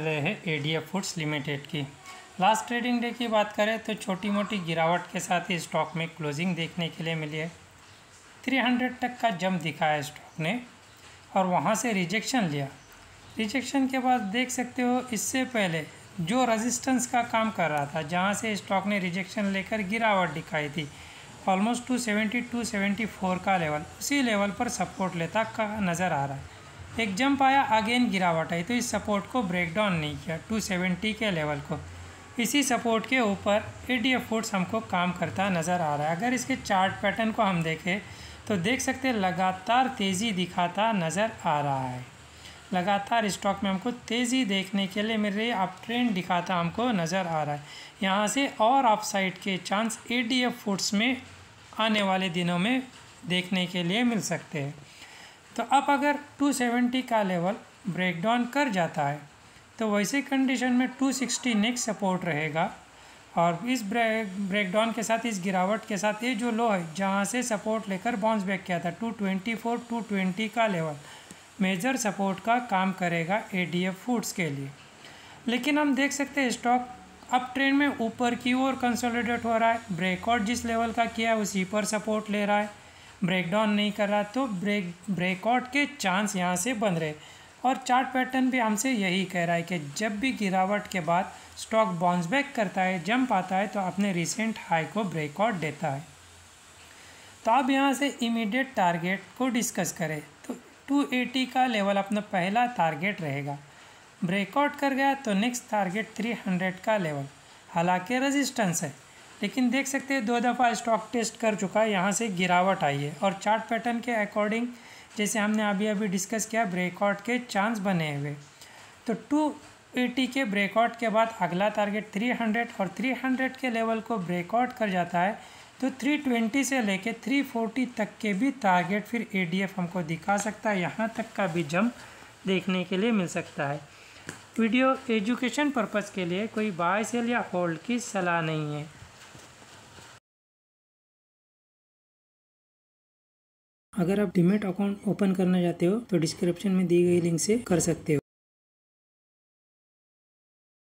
रहे हैं ADF foods limited की। लास्ट ट्रेडिंग डे की बात करें तो छोटी मोटी गिरावट के साथ ही स्टॉक में क्लोजिंग देखने के लिए मिली है। 300 तक का जंप दिखाया स्टॉक ने और वहां से रिजेक्शन लिया। रिजेक्शन के बाद देख सकते हो इससे पहले जो रेजिस्टेंस का काम कर रहा था, जहां से स्टॉक ने रिजेक्शन लेकर गिरावट दिखाई थी, ऑलमोस्ट 270 274 का लेवल, उसी लेवल पर सपोर्ट लेता का नज़र आ रहा है। एक जंप आया, अगेन गिरावट आई, तो इस सपोर्ट को ब्रेक डाउन नहीं किया 270 के लेवल को। इसी सपोर्ट के ऊपर एडीएफ फूड्स हमको काम करता नज़र आ रहा है। अगर इसके चार्ट पैटर्न को हम देखें तो देख सकते हैं लगातार तेज़ी दिखाता नज़र आ रहा है। लगातार स्टॉक में हमको तेज़ी देखने के लिए मेरे अप ट्रेंड दिखाता हमको नज़र आ रहा है। यहाँ से और अपसाइड के चांस एडीएफ फूड्स में आने वाले दिनों में देखने के लिए मिल सकते हैं। तो अब अगर 270 का लेवल ब्रेक डाउन कर जाता है तो वैसे कंडीशन में 260 नेक्स्ट सपोर्ट रहेगा। और इस ब्रेक डाउन के साथ, इस गिरावट के साथ, ये जो लो है जहाँ से सपोर्ट लेकर बाउंस बैक किया था 224 220 का लेवल मेजर सपोर्ट का काम करेगा एडीएफ फूड्स के लिए। लेकिन हम देख सकते हैं स्टॉक अप ट्रेंड में ऊपर की ओर कंसोलिडेट हो रहा है। ब्रेकआउट जिस लेवल का किया है उसी पर सपोर्ट ले रहा है, ब्रेक डाउन नहीं कर रहा, तो ब्रेकआउट के चांस यहाँ से बन रहे। और चार्ट पैटर्न भी हमसे यही कह रहा है कि जब भी गिरावट के बाद स्टॉक बाउंस बैक करता है, जंप आता है, तो अपने रिसेंट हाई को ब्रेकआउट देता है। तो अब यहाँ से इमीडिएट टारगेट को डिस्कस करें तो 280 का लेवल अपना पहला टारगेट रहेगा। ब्रेकआउट कर गया तो नेक्स्ट टारगेट 300 का लेवल, हालांकि रेजिस्टेंस है, लेकिन देख सकते हैं 2 दफ़ा स्टॉक टेस्ट कर चुका है, यहाँ से गिरावट आई है। और चार्ट पैटर्न के अकॉर्डिंग जैसे हमने अभी डिस्कस किया, ब्रेकआउट के चांस बने हुए। तो 280 के ब्रेकआउट के बाद अगला टारगेट 300, और 300 के लेवल को ब्रेकआउट कर जाता है तो 320 से लेके 340 तक के भी टारगेट फिर एडीएफ हमको दिखा सकता है। यहाँ तक का भी जंप देखने के लिए मिल सकता है। वीडियो एजुकेशन पर्पज़ के लिए कोई बाय सेल या होल्ड की सलाह नहीं है। अगर आप डीमैट अकाउंट ओपन करना चाहते हो तो डिस्क्रिप्शन में दी गई लिंक से कर सकते हो।